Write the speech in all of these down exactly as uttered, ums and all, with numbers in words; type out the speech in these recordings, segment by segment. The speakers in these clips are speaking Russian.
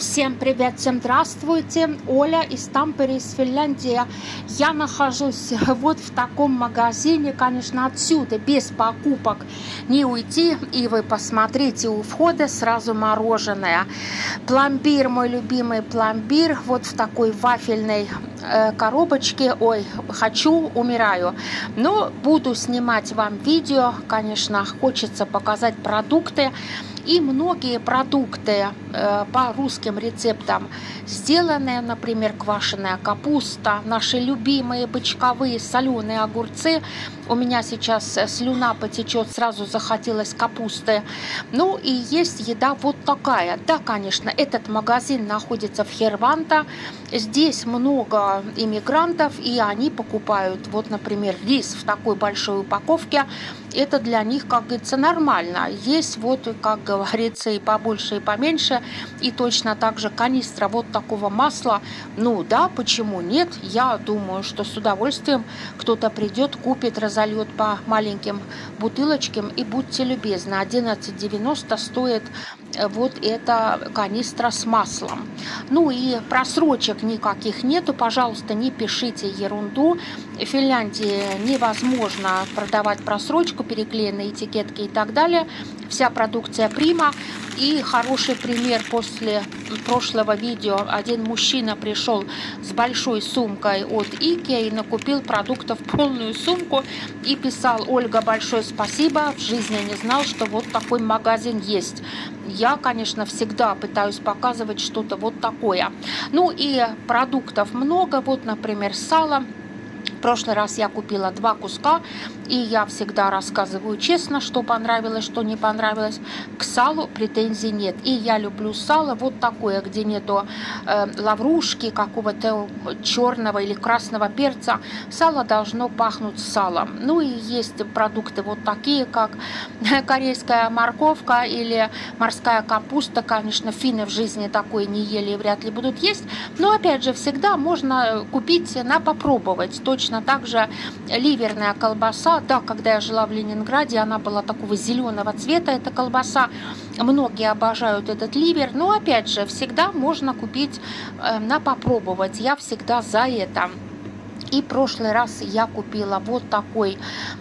Всем привет, всем здравствуйте. Оля из Тампере, из Финляндии. Я нахожусь вот в таком магазине, конечно, отсюда без покупок не уйти. И вы посмотрите, у входа сразу мороженое. Пломбир, мой любимый пломбир, вот в такой вафельной э, коробочке. Ой, хочу, умираю. Но буду снимать вам видео, конечно, хочется показать продукты. И многие продукты э, по русским рецептам сделаны, например, квашеная капуста, наши любимые бычковые соленые огурцы. У меня сейчас слюна потечет, сразу захотелось капусты. Ну и есть еда вот такая. Да, конечно, этот магазин находится в Херванта. Здесь много иммигрантов, и они покупают, вот, например, рис в такой большой упаковке. Это для них, как говорится, нормально. Есть вот, как говорится, и побольше, и поменьше. И точно так же канистра вот такого масла. Ну да, почему нет? Я думаю, что с удовольствием кто-то придет, купит, разольет по маленьким бутылочкам. И будьте любезны, одиннадцать девяносто стоит вот эта канистра с маслом. Ну и просрочек никаких нету. Пожалуйста, не пишите ерунду. В Финляндии невозможно продавать просрочку, переклеенные этикетки и так далее. Вся продукция прима. И хороший пример: после прошлого видео один мужчина пришел с большой сумкой от Икеа и накупил продуктов полную сумку и писал: Ольга, большое спасибо, в жизни не знал, что вот такой магазин есть. Я, конечно, всегда пытаюсь показывать что-то вот такое. Ну и продуктов много. Вот, например, сало. В прошлый раз я купила два куска, и я всегда рассказываю честно, что понравилось, что не понравилось. К салу претензий нет. И я люблю сало вот такое, где нету э, лаврушки, какого-то черного или красного перца. Сало должно пахнуть салом. Ну и есть продукты вот такие, как корейская морковка или морская капуста. Конечно, финны в жизни такое не ели и вряд ли будут есть. Но опять же, всегда можно купить на попробовать. Точно так же ливерная колбаса. Да, когда я жила в Ленинграде, она была такого зеленого цвета, эта колбаса. Многие обожают этот ливер. Но опять же, всегда можно купить э, на попробовать. Я всегда за это. И в прошлый раз я купила вот такой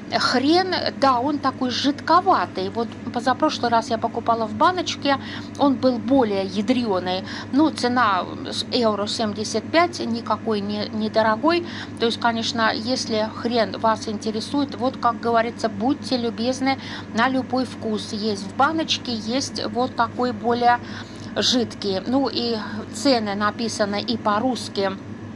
хрен. Да, он такой жидковатый. Вот позапрошлый раз я покупала в баночке. Он был более ядреный. Ну, цена евро семьдесят пять, никакой не, недорогой. То есть, конечно, если хрен вас интересует, вот, как говорится, будьте любезны, на любой вкус. Есть в баночке, есть вот такой более жидкий. Ну и цены написаны и по-русски,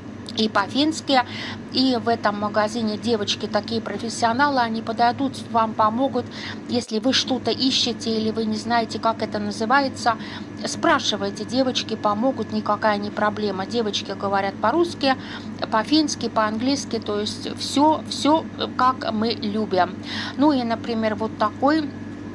и по-фински. И в этом магазине девочки такие профессионалы, они подойдут, вам помогут. Если вы что-то ищете или вы не знаете, как это называется, спрашивайте, девочки помогут, никакая не проблема. Девочки говорят по-русски, по-фински, по-английски, то есть все, все как мы любим. Ну и, например, вот такой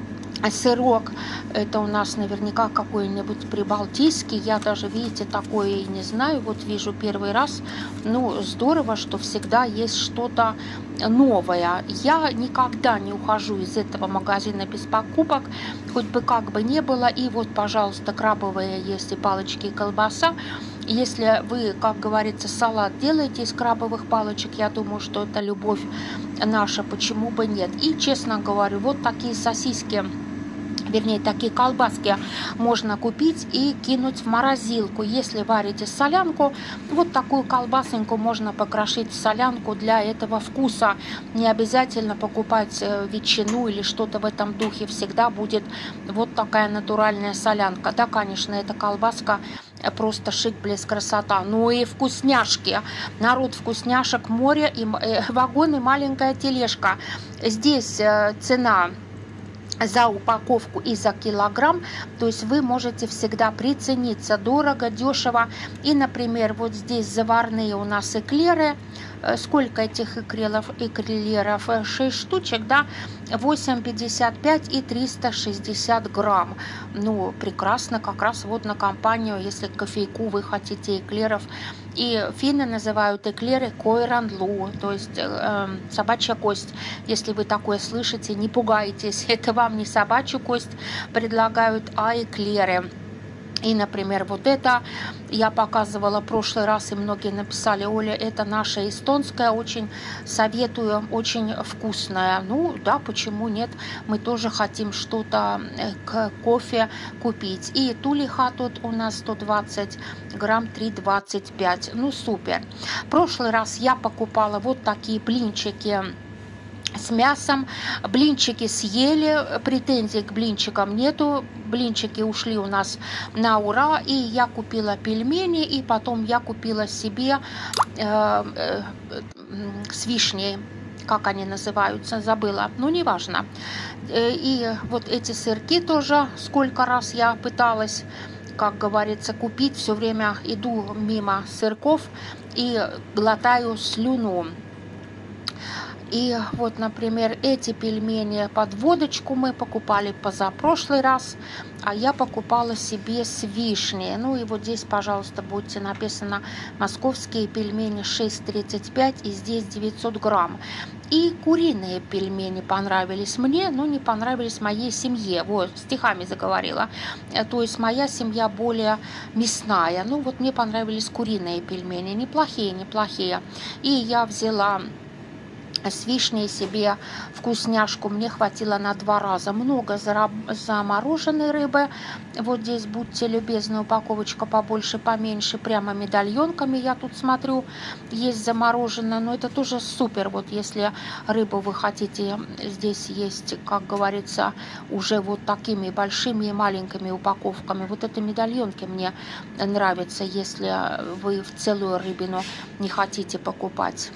сырок, это у нас наверняка какой-нибудь прибалтийский, я даже, видите, такое и не знаю, вот вижу первый раз. Ну, здорово, что всегда есть что-то новое. Я никогда не ухожу из этого магазина без покупок, хоть бы как бы не было. И вот, пожалуйста, крабовые есть и палочки, и колбаса. Если вы, как говорится, салат делаете из крабовых палочек, я думаю, что это любовь наша, почему бы нет. И, честно говорю, вот такие сосиски, вернее, такие колбаски можно купить и кинуть в морозилку. Если варите солянку, вот такую колбасоньку можно покрошить в солянку для этого вкуса. Не обязательно покупать ветчину или что-то в этом духе. Всегда будет вот такая натуральная солянка. Да, конечно, эта колбаска просто шик, блеск, красота. Ну и вкусняшки. Народ, вкусняшек море, и вагон, и маленькая тележка. Здесь цена за упаковку и за килограмм, то есть вы можете всегда прицениться дорого, дешево. И, например, вот здесь заварные у нас эклеры. Сколько этих эклеров? эклеров? шесть штучек, да, восемь пятьдесят пять и триста шестьдесят грамм. Ну, прекрасно, как раз вот на компанию, если кофейку вы хотите эклеров. И финны называют эклеры койранлу, то есть э, собачья кость. Если вы такое слышите, не пугайтесь, это вам не собачью кость предлагают, а эклеры. И, например, вот это я показывала в прошлый раз, и многие написали: Оля, это наша эстонская, очень советую, очень вкусная. Ну да, почему нет? Мы тоже хотим что-то к кофе купить. И тулиха тут у нас сто двадцать грамм, три двадцать пять. Ну супер. В прошлый раз я покупала вот такие блинчики с мясом. Блинчики съели, претензий к блинчикам нету, блинчики ушли у нас на ура. И я купила пельмени, и потом я купила себе э, э, с вишней, как они называются, забыла, ну неважно. И вот эти сырки тоже, сколько раз я пыталась, как говорится, купить, все время иду мимо сырков и глотаю слюну. И вот, например, эти пельмени под водочку мы покупали позапрошлый раз, а я покупала себе с вишней. Ну и вот здесь, пожалуйста, будьте написано московские пельмени шесть тридцать пять, и здесь девятьсот грамм. И куриные пельмени понравились мне, но не понравились моей семье. Вот, стихами заговорила. То есть моя семья более мясная. Ну вот мне понравились куриные пельмени. Неплохие, неплохие. И я взяла с вишней себе вкусняшку, мне хватило на два раза. Много замороженной рыбы. Вот здесь, будьте любезны, упаковочка побольше, поменьше, прямо медальонками я тут смотрю, есть замороженная, но это тоже супер. Вот если рыбу вы хотите, здесь есть, как говорится, уже вот такими большими и маленькими упаковками. Вот это медальонки мне нравятся, если вы в целую рыбину не хотите покупать.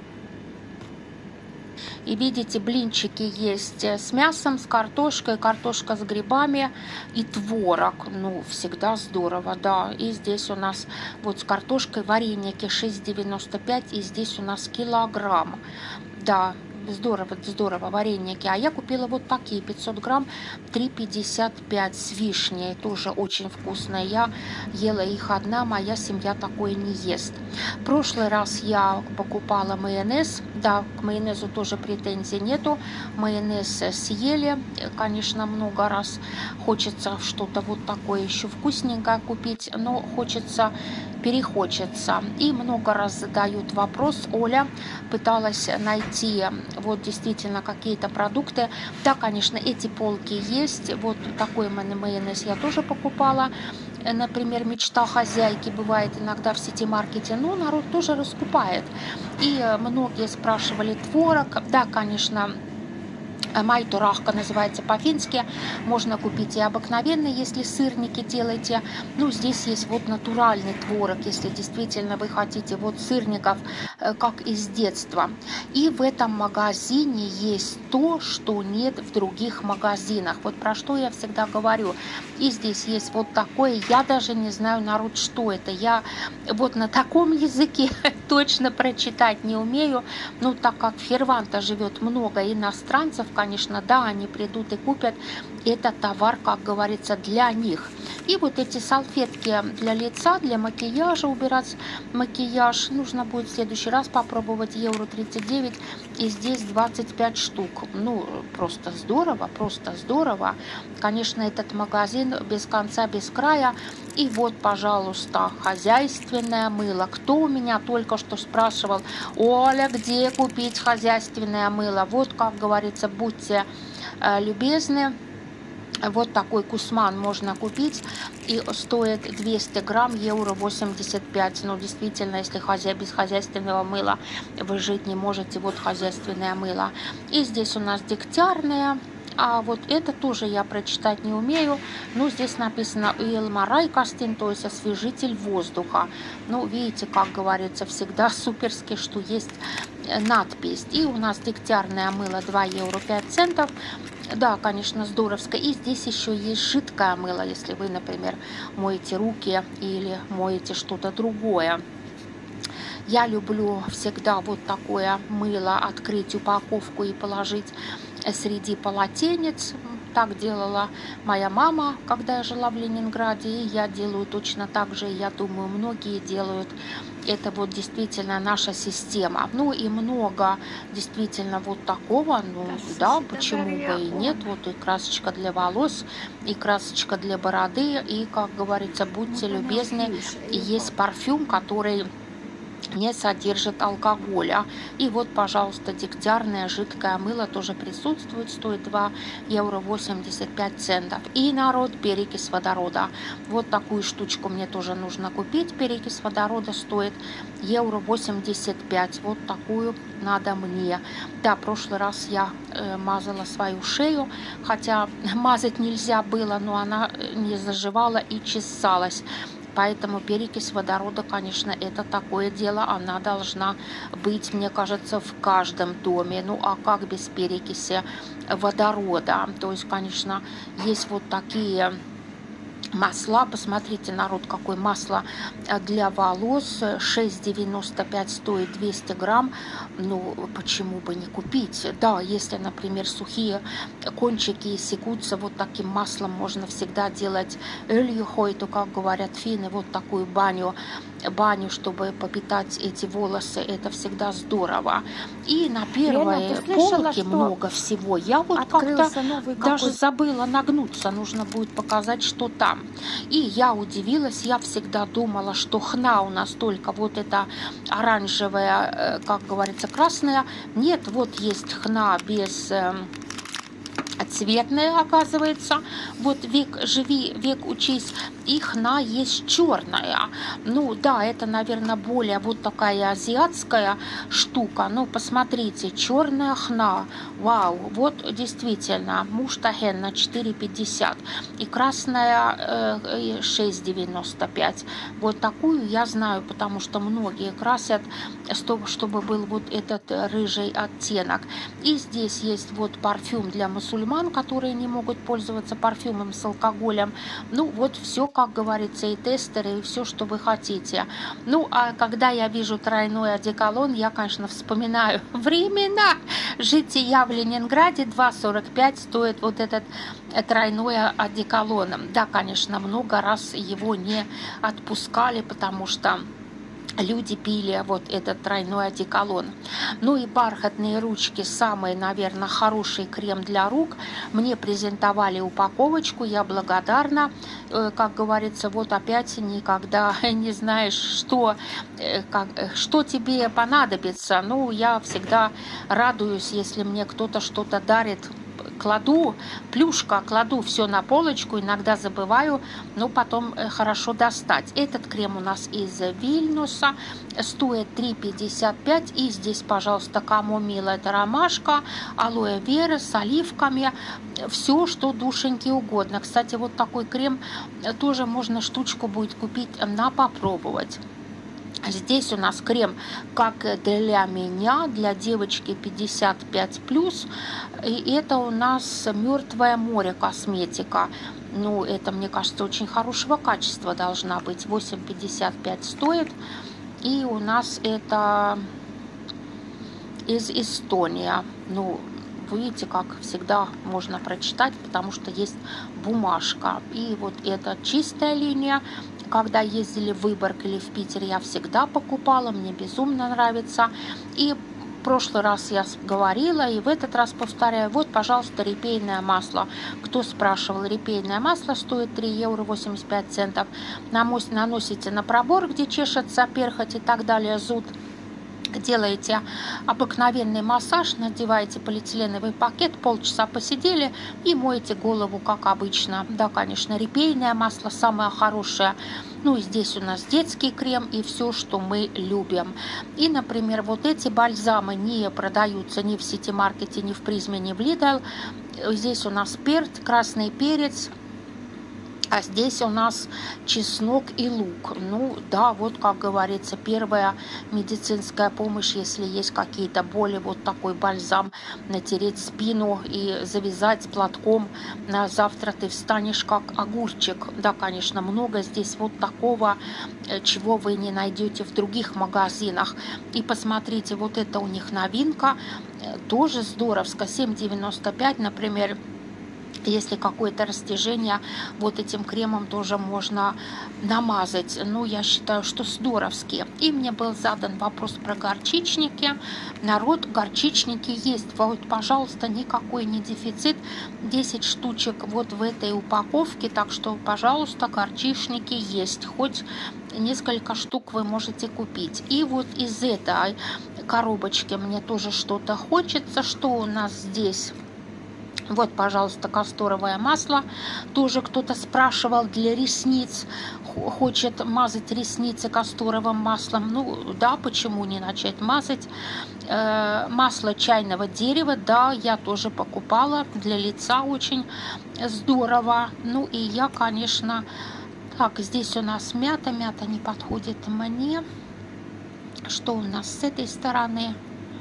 И видите, блинчики есть с мясом, с картошкой, картошка с грибами и творог. Ну, всегда здорово, да. И здесь у нас вот с картошкой вареники шесть девяносто пять, и здесь у нас килограмм. Да, здорово, здорово, вареники. А я купила вот такие, пятьсот грамм, три пятьдесят пять с вишней. Тоже очень вкусные. Я ела их одна, моя семья такое не ест. В прошлый раз я покупала майонез. Да, к майонезу тоже претензий нету. Майонез съели, конечно, много раз. Хочется что-то вот такое еще вкусненькое купить, но хочется, перехочется. И много раз задают вопрос: Оля, пыталась найти вот действительно какие-то продукты. Да, конечно, эти полки есть. Вот такой майонез я тоже покупала. Например, мечта хозяйки бывает иногда в сити-маркете, но народ тоже раскупает. И многие спрашивали творог. Да, конечно, Майтурахка называется по-фински. Можно купить и обыкновенный, если сырники делаете. Ну, здесь есть вот натуральный творог, если действительно вы хотите вот сырников, как из детства. И в этом магазине есть то, что нет в других магазинах. Вот про что я всегда говорю. И здесь есть вот такое. Я даже не знаю, народ, что это. Я вот на таком языке точно прочитать не умею. Ну, так как в Херванта живет много иностранцев, конечно, да, они придут и купят этот товар, как говорится, для них. И вот эти салфетки для лица, для макияжа, убирать макияж, нужно будет в следующий раз попробовать. Евро тридцать девять, и здесь двадцать пять штук. Ну, просто здорово, просто здорово. Конечно, этот магазин без конца, без края. И вот, пожалуйста, хозяйственное мыло. Кто у меня только что спрашивал: Оля, где купить хозяйственное мыло? Вот, как говорится, будьте э, любезны. Вот такой кусман можно купить, и стоит двести грамм, евро восемьдесят пять. Ну, действительно, если хозя... без хозяйственного мыла вы жить не можете, вот хозяйственное мыло. И здесь у нас дегтярное. А вот это тоже я прочитать не умею. Ну, здесь написано Илмарай Кастин, то есть освежитель воздуха. Ну, видите, как говорится, всегда суперски, что есть надпись. И у нас дегтярное мыло два евро пять центов. Да, конечно, здоровско. И здесь еще есть жидкое мыло, если вы, например, моете руки или моете что-то другое. Я люблю всегда вот такое мыло, открыть упаковку и положить среди полотенец. Так делала моя мама, когда я жила в Ленинграде, и я делаю точно так же, и я думаю, многие делают. Это вот действительно наша система. Ну и много действительно вот такого, ну да, почему бы и нет. Вот и красочка для волос, и красочка для бороды, и, как говорится, будьте любезны, и есть парфюм, который не содержит алкоголя. И вот, пожалуйста, дегтярное жидкое мыло тоже присутствует, стоит два евро восемьдесят пять центов. И, народ, перекись водорода. Вот такую штучку мне тоже нужно купить. Перекись водорода стоит евро восемьдесят пять. Вот такую надо мне. Да, в прошлый раз я э, мазала свою шею, хотя мазать нельзя было, но она не заживала и чесалась. Поэтому перекись водорода, конечно, это такое дело, она должна быть, мне кажется, в каждом доме. Ну, а как без перекиси водорода? То есть, конечно, есть вот такие масла. Посмотрите, народ, какое масло для волос. шесть девяносто пять стоит двести грамм. Ну, почему бы не купить? Да, если, например, сухие кончики секутся, вот таким маслом можно всегда делать өльюхой, то, как говорят финны, вот такую баню, баню, чтобы попитать эти волосы. Это всегда здорово. И на первой Лена, слышала, полке много всего. Я вот как-то даже забыла нагнуться. Нужно будет показать, что там. И я удивилась, я всегда думала, что хна у нас только вот эта оранжевая, как говорится, красная. Нет, вот есть хна без цветная, оказывается. Вот век живи, век учись. И хна есть черная. Ну да, это, наверное, более вот такая азиатская штука. Ну, посмотрите, черная хна. Вау, вот действительно, муштахен на четыре пятьдесят. И красная э, шесть девяносто пять. Вот такую я знаю, потому что многие красят, чтобы был вот этот рыжий оттенок. И здесь есть вот парфюм для мусульман, которые не могут пользоваться парфюмом с алкоголем. Ну, вот все, как говорится, и тестеры, и все, что вы хотите. Ну, а когда я вижу тройной одеколон, я, конечно, вспоминаю времена жития в Ленинграде. два сорок пять стоит вот этот тройной одеколон. Да, конечно, много раз его не отпускали, потому что люди пили вот этот тройной одеколон. Ну и бархатные ручки, самый, наверное, хороший крем для рук. Мне презентовали упаковочку, я благодарна. Как говорится, вот опять никогда не знаешь, что, как, что тебе понадобится. Ну, я всегда радуюсь, если мне кто-то что-то дарит. Кладу, плюшка, кладу все на полочку, иногда забываю, но потом хорошо достать. Этот крем у нас из Вильнюса, стоит три пятьдесят пять, и здесь, пожалуйста, камомилла, это ромашка, алоэ вера с оливками, все, что душеньки угодно. Кстати, вот такой крем тоже можно штучку будет купить на попробовать. Здесь у нас крем как для меня, для девочки пятьдесят пять плюс. И это у нас Мертвое море косметика. Ну, это, мне кажется, очень хорошего качества должна быть. восемь пятьдесят пять стоит. И у нас это из Эстонии. Ну, видите, как всегда можно прочитать, потому что есть бумажка. И вот это чистая линия. Когда ездили в Выборг или в Питер, я всегда покупала, мне безумно нравится. И в прошлый раз я говорила, и в этот раз повторяю. Вот, пожалуйста, репейное масло. Кто спрашивал, репейное масло стоит три евро восемьдесят пять центов. Наносите на пробор, где чешется перхоть и так далее, зуд. Делаете обыкновенный массаж, надеваете полиэтиленовый пакет, полчаса посидели и моете голову, как обычно. Да, конечно, репейное масло самое хорошее. Ну и здесь у нас детский крем и все, что мы любим. И, например, вот эти бальзамы не продаются ни в Сити-маркете, ни в Призме, ни в Lidl. Здесь у нас перец, красный перец. А здесь у нас чеснок и лук. Ну да, вот как говорится, первая медицинская помощь, если есть какие-то боли, вот такой бальзам натереть спину и завязать платком. На завтра ты встанешь как огурчик. Да, конечно, много здесь вот такого, чего вы не найдете в других магазинах. И посмотрите, вот это у них новинка, тоже здоровско, семь девяносто пять, например. Если какое-то растяжение, вот этим кремом тоже можно намазать. Ну, я считаю, что здоровски. И мне был задан вопрос про горчичники. Народ, горчичники есть. Вот, пожалуйста, никакой не дефицит. десять штучек вот в этой упаковке. Так что, пожалуйста, горчичники есть. Хоть несколько штук вы можете купить. И вот из этой коробочки мне тоже что-то хочется. Что у нас здесь? Вот, пожалуйста, касторовое масло. Тоже кто-то спрашивал для ресниц. Хочет мазать ресницы касторовым маслом. Ну, да, почему не начать мазать? Э, масло чайного дерева, да, я тоже покупала. Для лица очень здорово. Ну, и я, конечно... Так, здесь у нас мята. Мята не подходит мне. Что у нас с этой стороны?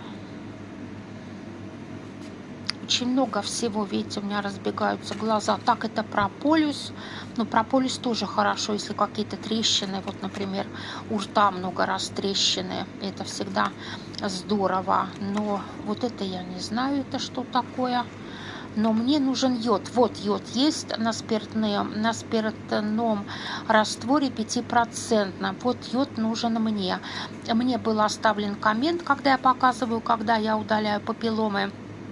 Очень много всего, видите, у меня разбегаются глаза. Так, это прополис. Ну, прополис тоже хорошо, если какие-то трещины. Вот, например, у рта много раз трещины. Это всегда здорово. Но вот это я не знаю, это что такое. Но мне нужен йод. Вот йод есть на спиртном, на спиртном растворе пятипроцентном. Вот йод нужен мне. Мне был оставлен коммент, когда я показываю, когда я удаляю папилломы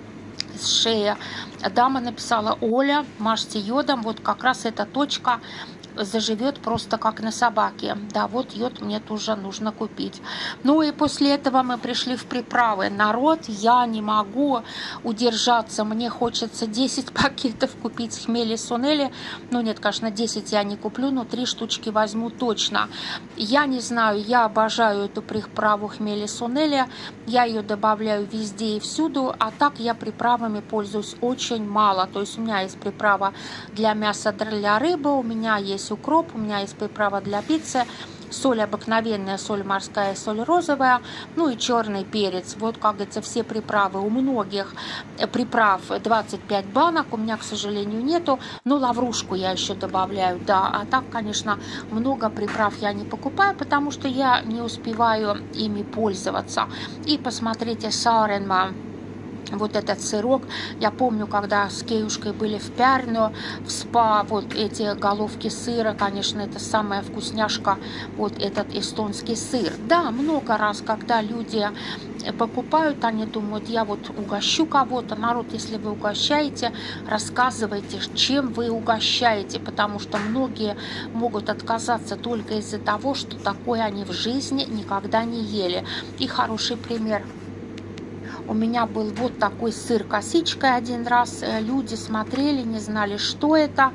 с шеи. Дама написала: Оля, мажьте йодом, вот как раз эта точка заживет просто как на собаке. Да, вот йод мне тоже нужно купить. Ну и после этого мы пришли в приправы. Народ, я не могу удержаться. Мне хочется десять пакетов купить хмели сунели. Ну нет, конечно, десять я не куплю, но три штучки возьму точно. Я не знаю, я обожаю эту приправу хмели сунели. Я ее добавляю везде и всюду, а так я приправами пользуюсь очень мало. То есть у меня есть приправа для мяса, для рыбы, у меня есть укроп, у меня есть приправа для пиццы, соль обыкновенная, соль морская, соль розовая, ну и черный перец. Вот, как говорится, все приправы. У многих приправ двадцать пять банок, у меня, к сожалению, нету, но лаврушку я еще добавляю, да. А так, конечно, много приправ я не покупаю, потому что я не успеваю ими пользоваться. И посмотрите, Сааренма. Вот этот сырок, я помню, когда с Кеюшкой были в Пярну, в СПА, вот эти головки сыра, конечно, это самая вкусняшка, вот этот эстонский сыр. Да, много раз, когда люди покупают, они думают, я вот угощу кого-то. Народ, если вы угощаете, рассказывайте, чем вы угощаете, потому что многие могут отказаться только из-за того, что такое они в жизни никогда не ели. И хороший пример. У меня был вот такой сыр косичкой один раз. Люди смотрели, не знали, что это.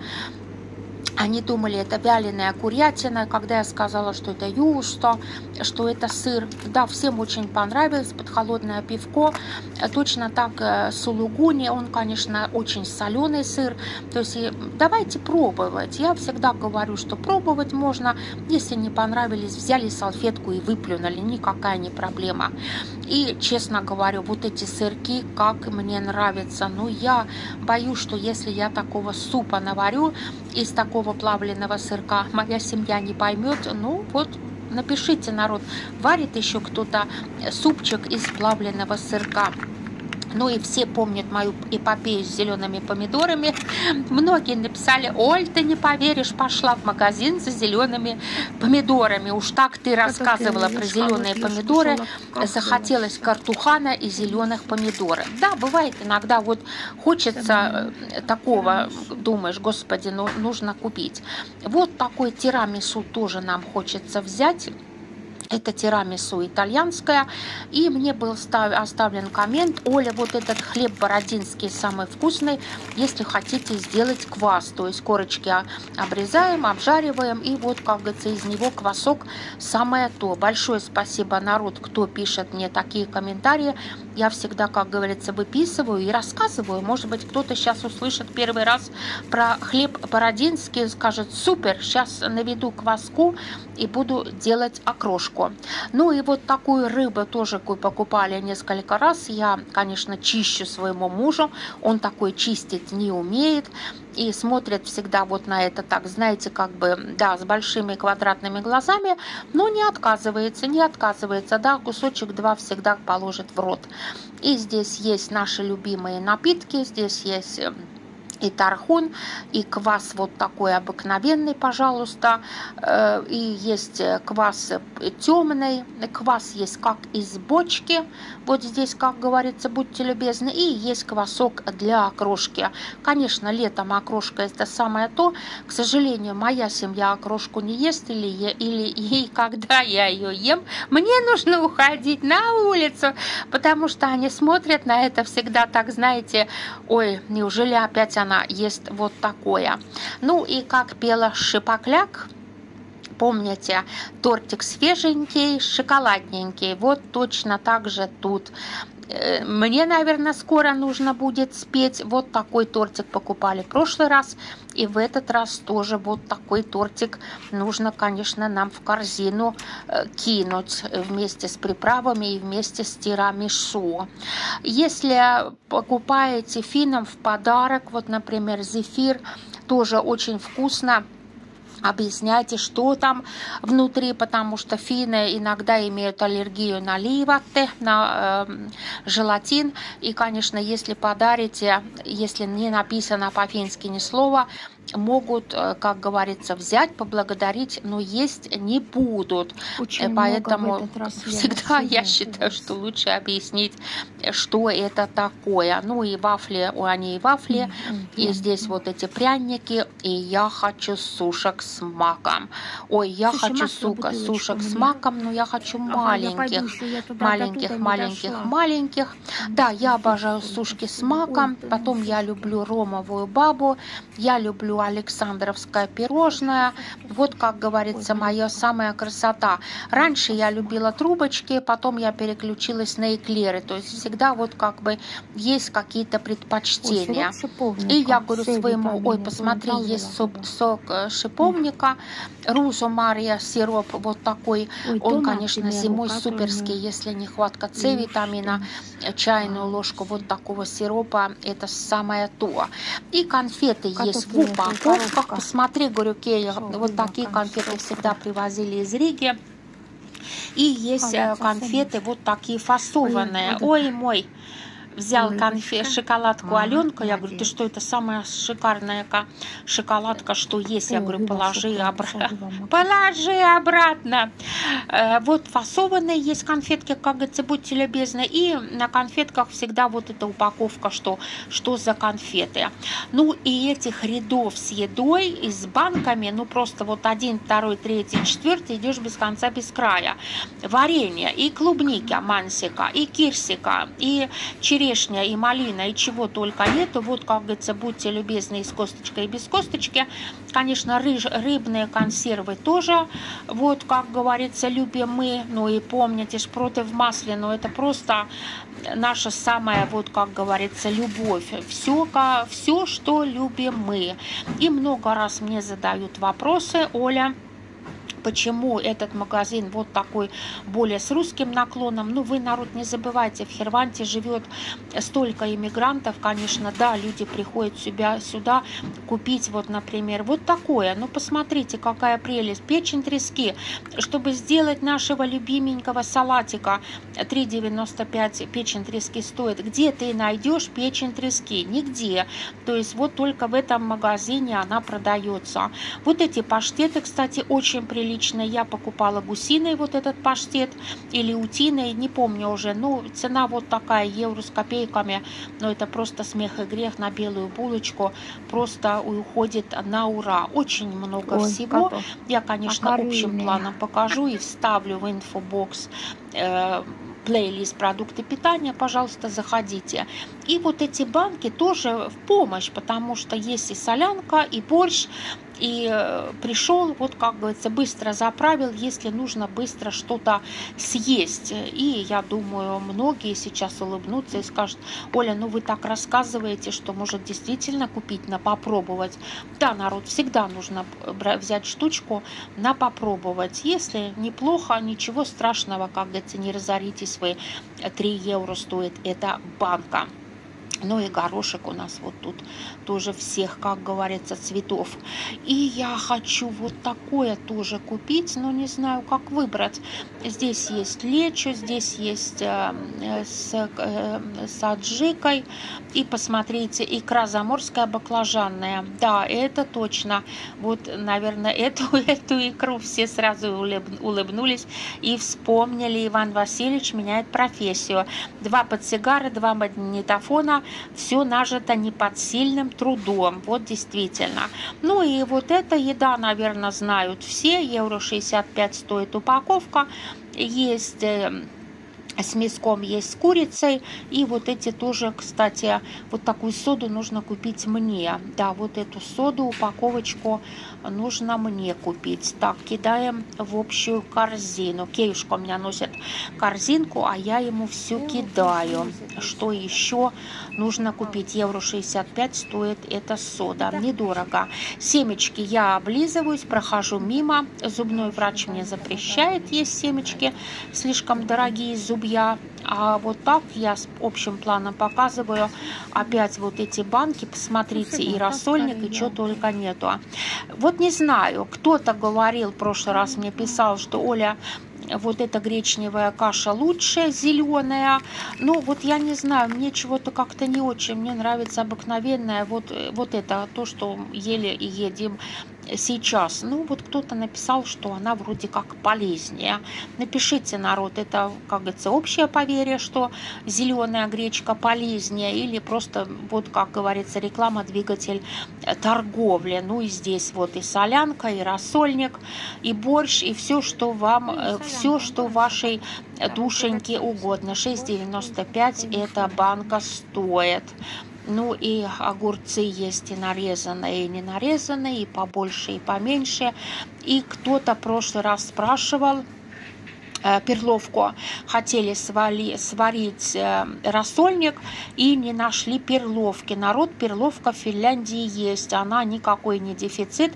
Они думали, это вяленая курятина. Когда я сказала, что это юшто, что это сыр, да, всем очень понравилось, под холодное пивко. Точно так сулугуни, он, конечно, очень соленый сыр. То есть давайте пробовать. Я всегда говорю, что пробовать можно. Если не понравились, взяли салфетку и выплюнули. Никакая не проблема. И, честно говорю, вот эти сырки, как мне нравятся. Но я боюсь, что если я такого супа наварю из такого плавленного сырка, моя семья не поймет. Ну вот, напишите, народ, варит еще кто-то супчик из плавленного сырка. Ну и все помнят мою эпопею с зелеными помидорами. Многие написали: Оль, ты не поверишь, пошла в магазин за зелеными помидорами. Уж так ты рассказывала про зеленые помидоры. Захотелось картухана и зеленых помидоров. Да, бывает иногда вот хочется такого, думаешь, господи, ну нужно купить. Вот такой тирамису тоже нам хочется взять. Это тирамису итальянская. И мне был оставлен коммент: Оля, вот этот хлеб бородинский самый вкусный, если хотите сделать квас. То есть корочки обрезаем, обжариваем, и вот, как говорится, из него квасок самое то. Большое спасибо, народ, кто пишет мне такие комментарии. Я всегда, как говорится, выписываю и рассказываю. Может быть, кто-то сейчас услышит первый раз про хлеб бородинский, скажет: супер, сейчас наведу кваску и буду делать окрошку. Ну и вот такую рыбу тоже покупали несколько раз. Я, конечно, чищу своему мужу. Он такой чистить не умеет. И смотрит всегда вот на это так, знаете, как бы, да, с большими квадратными глазами, но не отказывается, не отказывается, да, кусочек-два всегда положит в рот. И здесь есть наши любимые напитки, здесь есть и тархун, и квас вот такой обыкновенный, пожалуйста, и есть квас темный, квас есть как из бочки, вот здесь, как говорится, будьте любезны, и есть квасок для окрошки. Конечно, летом окрошка это самое то, к сожалению, моя семья окрошку не ест, или, или и когда я ее ем, мне нужно уходить на улицу, потому что они смотрят на это всегда так, знаете, ой, неужели опять она ест вот такое. Ну и как пела Шипокляк, помните, тортик свеженький, шоколадненький, вот точно так же тут. Мне, наверное, скоро нужно будет спеть. Вот такой тортик покупали в прошлый раз, и в этот раз тоже вот такой тортик нужно, конечно, нам в корзину кинуть вместе с приправами и вместе с тирамису. Если покупаете финнам в подарок, вот, например, зефир, тоже очень вкусно. Объясняйте, что там внутри, потому что финны иногда имеют аллергию на ливатте, на э, желатин. И, конечно, если подарите, если не написано по-фински ни слова, могут, как говорится, взять, поблагодарить, но есть не будут. Очень Поэтому всегда я считаю, что лучше объяснить, что это такое. Ну и вафли, они и вафли, mm-hmm. и здесь вот эти пряники, и я хочу сушек с маком. Ой, я Слушай, хочу сука, сушек с маком, но я хочу ага, маленьких, я пойду, маленьких, маленьких, маленьких. Да, я обожаю сушки с маком, потом я люблю ромовую бабу, я люблю Александровское пирожное. Вот, как говорится, моя самая красота. Раньше я любила трубочки, потом я переключилась на эклеры. То есть всегда вот как бы есть какие-то предпочтения. И я говорю своему, ой, посмотри, есть сок, сок шиповника, Рузо Мария сироп вот такой. Он, конечно, зимой суперский, если нехватка С-витамина, чайную ложку вот такого сиропа, это самое то. И конфеты есть в упаковках. Посмотри, говорю, Кея, вот такие конфеты всегда привозили из Риги. И есть конфеты вот такие фасованные. Ой, мой. Взял конфет, шоколадку Аленка, я говорю, ты что, это самая шикарная шоколадка, что есть. Я говорю, положи обратно. Положи обратно. Вот фасованные есть конфетки, как говорится, будьте любезны. И на конфетках всегда вот эта упаковка, что, что за конфеты. Ну и этих рядов с едой и с банками, ну просто вот один, второй, третий, четвертый, идешь без конца, без края. Варенье и клубники, мансика, и кирсика, и черешня, и малина, и чего только нету. Вот, как говорится, будьте любезны, и с косточкой, и без косточки. Конечно, рыж, рыбные консервы тоже, вот, как говорится, любим мы. Ну и помните, шпроты в масле, но это просто наша самая, вот, как говорится, любовь. Все, все, что любим мы. И много раз мне задают вопросы, Оля, почему этот магазин вот такой более с русским наклоном. Ну, вы, народ, не забывайте, в Херванте живет столько иммигрантов, конечно, да, люди приходят сюда, сюда купить, вот, например, вот такое. Ну, посмотрите, какая прелесть. Печень трески. Чтобы сделать нашего любименького салатика, три девяносто пять печень трески стоит. Где ты найдешь печень трески? Нигде. То есть вот только в этом магазине она продается. Вот эти паштеты, кстати, очень приличные. Я покупала гусиной вот этот паштет или утиной, не помню уже. Ну, цена вот такая, евро с копейками. Но это просто смех и грех на белую булочку. Просто уходит на ура. Очень много Ой, всего. Готов. Я, конечно, Покорили. общим планом покажу и вставлю в инфобокс э, плейлист продукты питания, пожалуйста, заходите. И вот эти банки тоже в помощь, потому что есть и солянка, и борщ, и пришел, вот, как говорится, быстро заправил, если нужно быстро что-то съесть. И я думаю, многие сейчас улыбнутся и скажут: Оля, ну вы так рассказываете, что может действительно купить на попробовать. Да, народ, всегда нужно взять штучку на попробовать. Если неплохо, ничего страшного, как говорится, не разоритесь вы. три евро стоит эта банка. Ну и горошек у нас вот тут тоже всех, как говорится, цветов. И я хочу вот такое тоже купить, но не знаю, как выбрать. Здесь есть лечо, здесь есть э, с, э, с аджикой. И посмотрите, икра заморская баклажанная. Да, это точно. Вот, наверное, эту, эту икру все сразу улыбнулись и вспомнили. Иван Васильевич меняет профессию. Два портсигара, два магнитофона. Все нажито непосильным трудом. Вот действительно. Ну и вот эта еда, наверное, знают все. Евро шестьдесят пять стоит упаковка. Есть с мяском, есть с курицей. И вот эти тоже, кстати, вот такую соду нужно купить мне. Да, вот эту соду, упаковочку нужно мне купить. Так, кидаем в общую корзину. Кеюшка у меня носит корзинку, а я ему все кидаю. Что еще нужно купить? Евро шестьдесят пять стоит эта сода. Недорого. Семечки я облизываюсь, прохожу мимо. Зубной врач мне запрещает есть семечки. Слишком дорогие зубья. А вот так я с общим планом показываю. Опять вот эти банки, посмотрите, и рассольник, и что только нету. Вот не знаю, кто-то говорил, в прошлый раз мне писал, что Оля, вот эта гречневая каша лучшая, зеленая. Ну, вот я не знаю, мне чего-то как-то не очень. Мне нравится обыкновенная, вот, вот это, то, что ели и едим сейчас. Ну, вот кто-то написал, что она вроде как полезнее. Напишите, народ, это, как говорится, общее поверье, что зеленая гречка полезнее, или просто, вот, как говорится, реклама, двигатель торговли. Ну, и здесь вот и солянка, и рассольник, и борщ, и все, что вам, все, что вашей душеньке угодно. шесть девяносто пять эта банка стоит. Ну и огурцы есть и нарезанные, и не нарезанные, и побольше, и поменьше. И кто-то в прошлый раз спрашивал, э, перловку, хотели свали, сварить э, рассольник и не нашли перловки. Народ, перловка в Финляндии есть, она никакой не дефицит.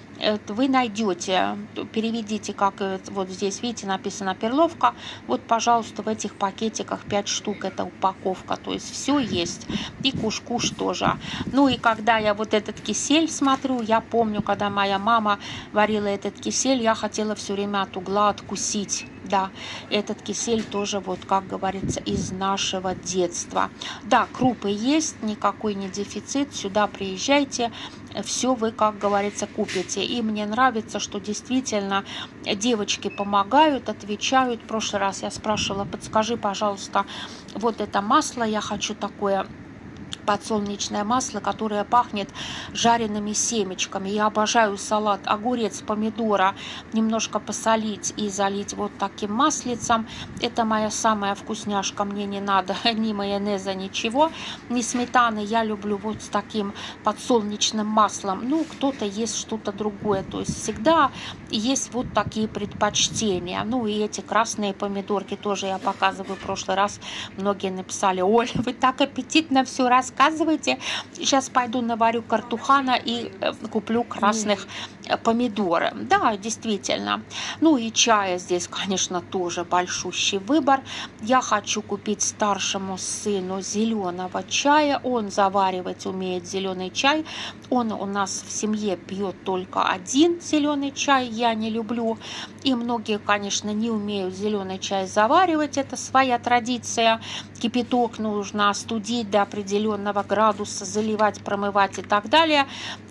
Вы найдете, переведите, как вот здесь, видите, написано перловка. Вот, пожалуйста, в этих пакетиках пять штук, это упаковка, то есть все есть. И куш-куш тоже. Ну и когда я вот этот кисель смотрю, я помню, когда моя мама варила этот кисель, я хотела все время от угла откусить. Да, этот кисель тоже, вот как говорится, из нашего детства. Да, крупы есть, никакой не дефицит. Сюда приезжайте, все вы, как говорится, купите. И мне нравится, что действительно девочки помогают, отвечают. В прошлый раз я спрашивала, подскажи, пожалуйста, вот это масло, я хочу такое подсолнечное масло, которое пахнет жареными семечками. Я обожаю салат, огурец, помидора, немножко посолить и залить вот таким маслицем. Это моя самая вкусняшка, мне не надо ни майонеза, ничего, ни сметаны. Я люблю вот с таким подсолнечным маслом. Ну, кто-то ест что-то другое, то есть всегда есть вот такие предпочтения. Ну, и эти красные помидорки тоже я показываю в прошлый раз. Многие написали: Оля, вы так аппетитно все рассказываете. Рассказывайте. Сейчас пойду наварю картухана и э, куплю красных э, помидор. Да, действительно. Ну и чая здесь, конечно, тоже большущий выбор. Я хочу купить старшему сыну зеленого чая. Он заваривать умеет зеленый чай. Он у нас в семье пьет только один зеленый чай. Я не люблю. И многие, конечно, не умеют зеленый чай заваривать. Это своя традиция. Кипяток нужно остудить до определенного градуса, заливать, промывать и так далее.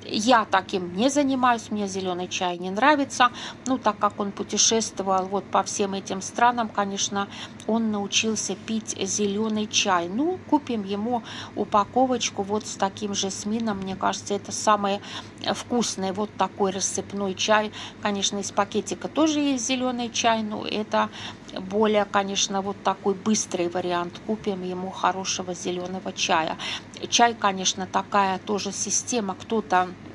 Я таким не занимаюсь, мне зеленый чай не нравится. Ну, так как он путешествовал вот по всем этим странам, конечно, он научился пить зеленый чай. Ну, купим ему упаковочку вот с таким жасмином. Мне кажется, это самый вкусный вот такой рассыпной чай. Конечно, из пакетика тоже есть зеленый чай, но это более, конечно, вот такой быстрый вариант. Купим ему хорошего зеленого чая. Чай, конечно, такая тоже система. Кто-то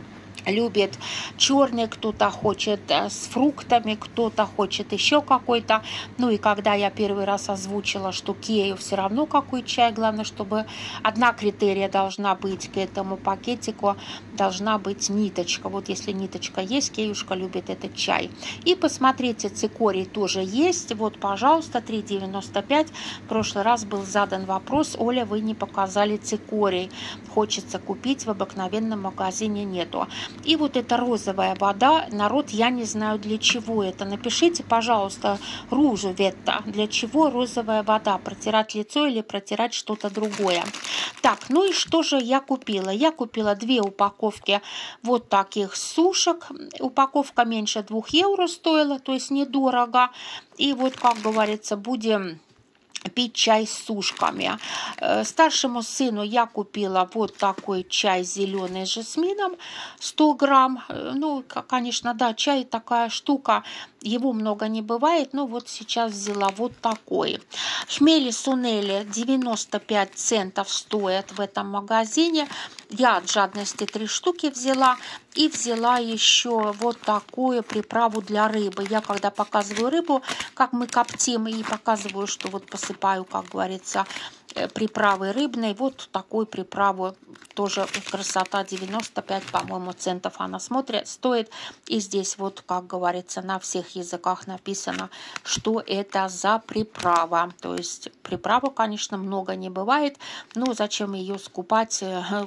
любит черный, кто-то хочет с фруктами, кто-то хочет еще какой-то. Ну и когда я первый раз озвучила, что Кею все равно какой чай, главное, чтобы одна критерия должна быть к этому пакетику, должна быть ниточка. Вот если ниточка есть, Кеюшка любит этот чай. И посмотрите, цикорий тоже есть. Вот, пожалуйста, три девяносто пять. В прошлый раз был задан вопрос: Оля, вы не показали цикорий. Хочется купить, в обыкновенном магазине нету. И вот эта розовая вода, народ, я не знаю, для чего это. Напишите, пожалуйста, ружу ветта, для чего розовая вода, протирать лицо или протирать что-то другое. Так, ну и что же я купила? Я купила две упаковки вот таких сушек. Упаковка меньше двух евро стоила, то есть недорого. И вот, как говорится, будем пить чай с сушками. Старшему сыну я купила вот такой чай зеленый с жасмином, сто грамм. Ну, конечно, да, чай такая штука, его много не бывает, но вот сейчас взяла вот такой. Хмели сунели девяносто пять центов стоят в этом магазине. Я от жадности три штуки взяла. И взяла еще вот такую приправу для рыбы. Я когда показываю рыбу, как мы коптим, и показываю, что вот посыпаю, как говорится, приправой рыбной. Вот такую приправу тоже красота, девяносто пять, по-моему, центов она смотрит, стоит. И здесь вот, как говорится, на всех языках написано, что это за приправа. То есть приправы, конечно, много не бывает, но зачем ее скупать,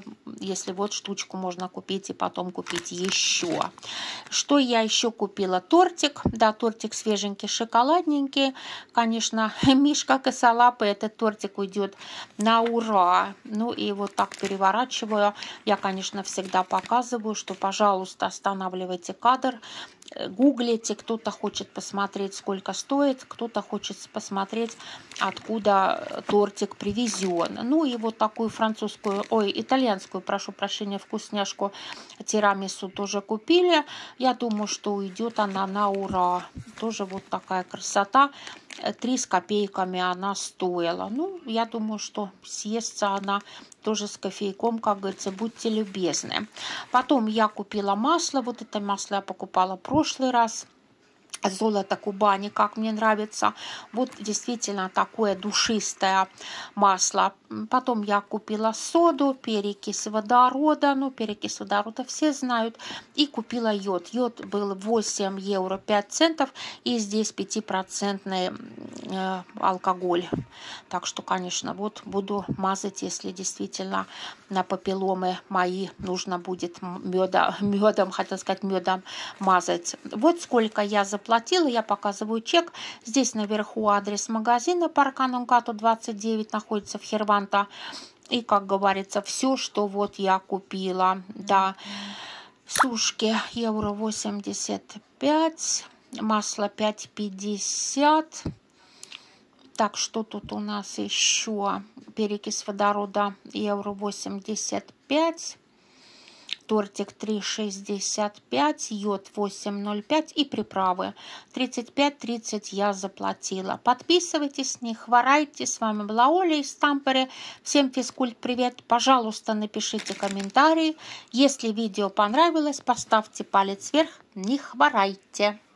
если вот штучку можно купить и потом купить еще. Что я еще купила? Тортик. Да, тортик свеженький, шоколадненький. Конечно, Мишка косолапый, этот тортик уйдет на ура. Ну и вот так переворачиваю. Я, конечно, всегда показываю, что, пожалуйста, останавливайте кадр, гуглите, кто-то хочет посмотреть, сколько стоит, кто-то хочет посмотреть, откуда тортик привезен. Ну и вот такую французскую, ой, итальянскую, прошу прощения, вкусняшку тирамису тоже купили. Я думаю, что уйдет она на ура. Тоже вот такая красота. Три с копейками она стоила. Ну, я думаю, что съестся она тоже с кофейком, как говорится, будьте любезны. Потом я купила масло. Вот это масло я покупала в прошлый раз. Золото Кубани, как мне нравится. Вот действительно такое душистое масло. Потом я купила соду, перекись водорода. Ну, перекись водорода все знают. И купила йод. Йод был восемь евро пять центов. И здесь пятипроцентный э, алкоголь. Так что, конечно, вот буду мазать, если действительно на папилломы мои нужно будет меда, медом, хотел сказать, медом мазать. Вот сколько я заплатила. Я показываю чек. Здесь наверху адрес магазина Парк Анунгату двадцать девять находится в Херванта. И, как говорится, все, что вот я купила. Да, сушки евро восемьдесят пять, масло пять пятьдесят. Так, что тут у нас еще? Перекись водорода евро восемьдесят пять. Тортик три шестьдесят пять, йод восемь ноль пять и приправы тридцать пять тридцать я заплатила. Подписывайтесь, не хворайте. С вами была Оля из Тампере. Всем физкульт привет. Пожалуйста, напишите комментарий. Если видео понравилось, поставьте палец вверх. Не хворайте.